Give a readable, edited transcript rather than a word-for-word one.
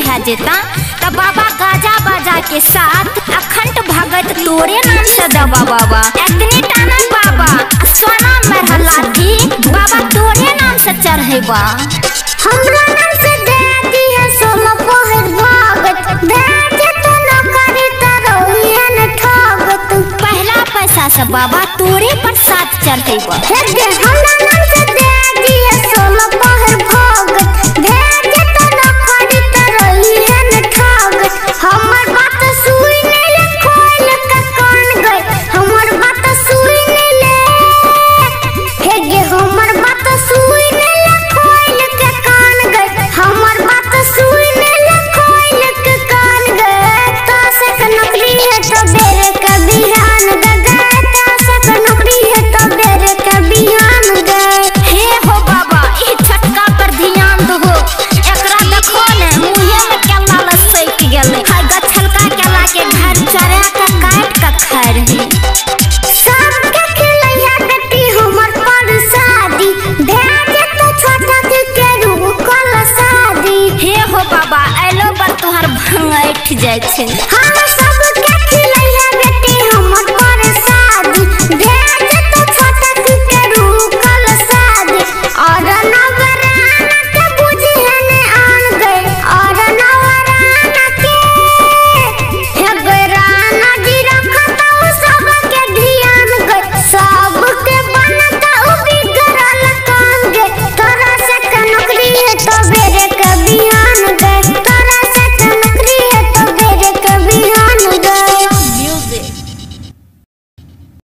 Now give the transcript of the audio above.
भै जेता तो बाबा गाजा बाजा के साथ अखंड भगत तोरे नाम से दबा बाबा एतनी टाना बाबा सोना में लाठी बाबा तोरे नाम से चढ़ेबा हमरा नाम से दे दिया सोना पहर भगत दे जे तो न करी त रोइए न ठगत पहला पैसा से बाबा तोरे प्रसाद चढ़ेबा हे दे हमरा नाम से दे दिया सोना पहर भगत दे जे तो न करी त रोइए न ठगत हमर बात सुई ने ले खोल के कान गए हमर बात सुई ने ले हे गे हमर बात सुई ने ले खोल के कान गए हमर बात सुई ने ले खोल के कान गए तो से नौकरी है तो बेरे का बिहान गए तो से नौकरी है तो बेरे का बिहान गए हे हो बाबा ई छटका पर ध्यान दो एकरा देखो ने मुंहे में केला लसैक गेलै हाय गछलका केला के घर चरा के काट के खाय रही सबके खिलैया बेटी हमर पर शादी भेजे तो छोटा के रुकल शादी हे हो बाबा आइलो पर तोहर भंगैठ जाय छै हम सबके खिलैया बेटी हमर पर शादी भेजे